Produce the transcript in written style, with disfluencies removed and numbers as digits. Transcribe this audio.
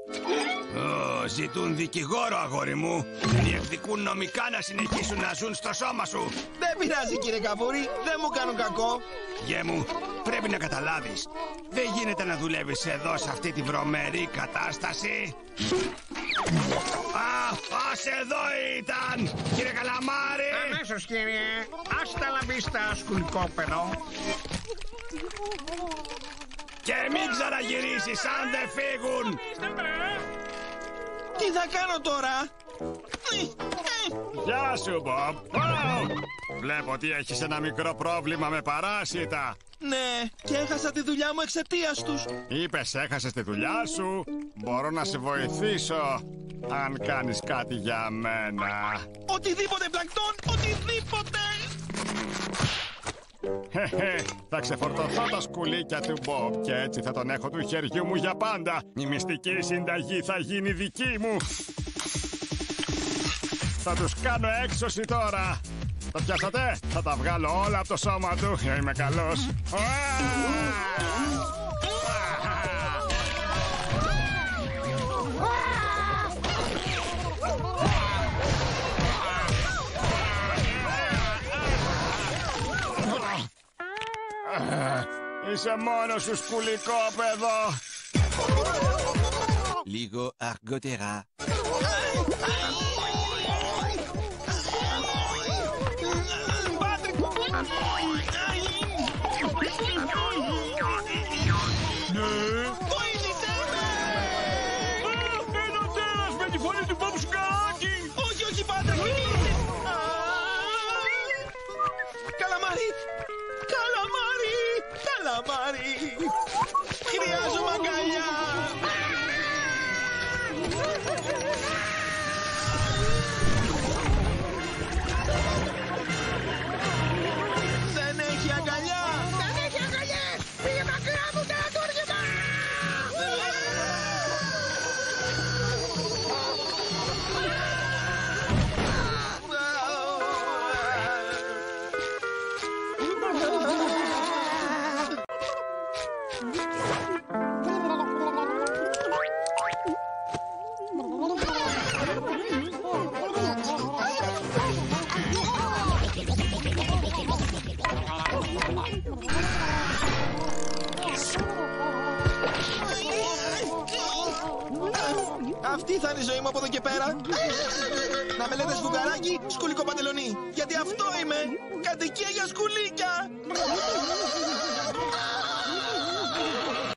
Ζητούν δικηγόρο, αγόρι μου. Διεκδικούν νομικά να συνεχίσουν να ζουν στο σώμα σου. Δεν πειράζει, κύριε Καβούρη, δεν μου κάνουν κακό. Γε μου, πρέπει να καταλάβεις. Δεν γίνεται να δουλεύεις εδώ σε αυτή τη βρωμερή κατάσταση. Ας εδώ ήταν, κύριε Καλαμάρη. Αμέσως, κύριε. Άστα λαμπίστα, σκουλικόπεδο. Και μην ξαναγυρίσεις αν δεν φύγουν. Τι θα κάνω τώρα? Γεια σου, Μπομπ. Βλέπω ότι έχεις ένα μικρό πρόβλημα με παράσιτα. Ναι, και έχασα τη δουλειά μου εξαιτίας τους. Είπες έχασες τη δουλειά σου. Μπορώ να σε βοηθήσω αν κάνεις κάτι για μένα. Οτιδήποτε, Πλανκτόν, οτιδήποτε. Θα ξεφορτωθώ τα σκουλίκια του Μπομπ και έτσι θα τον έχω του χεριού μου για πάντα. Η μυστική συνταγή θα γίνει δική μου. Θα τους κάνω έξωση τώρα. Τα πιάσατε? Θα τα βγάλω όλα από το σώμα του. Είμαι καλός. Είσαι μόνος σου, σκουλικόπεδο. Λίγο αργότερα. Ένα τέρας με τη φωνή του Μπομπ Σουκαράκη. Όχι, όχι, Πάτρικ. Καλαμάρι, καλαμάρι, καλαμάρι. Χρειάζομαι αγκαλιά. Δεν έχει αγκαλιά. Δεν έχει αγκαλιές. Πήγε μακριά μου τα τούργημα. Αυτή θα είναι η ζωή μου από εδώ και πέρα. Να με λέτε σφουγγαράκι, σκουλικό παντελονί. Γιατί αυτό είμαι. Κατοικία για σκουλίκια.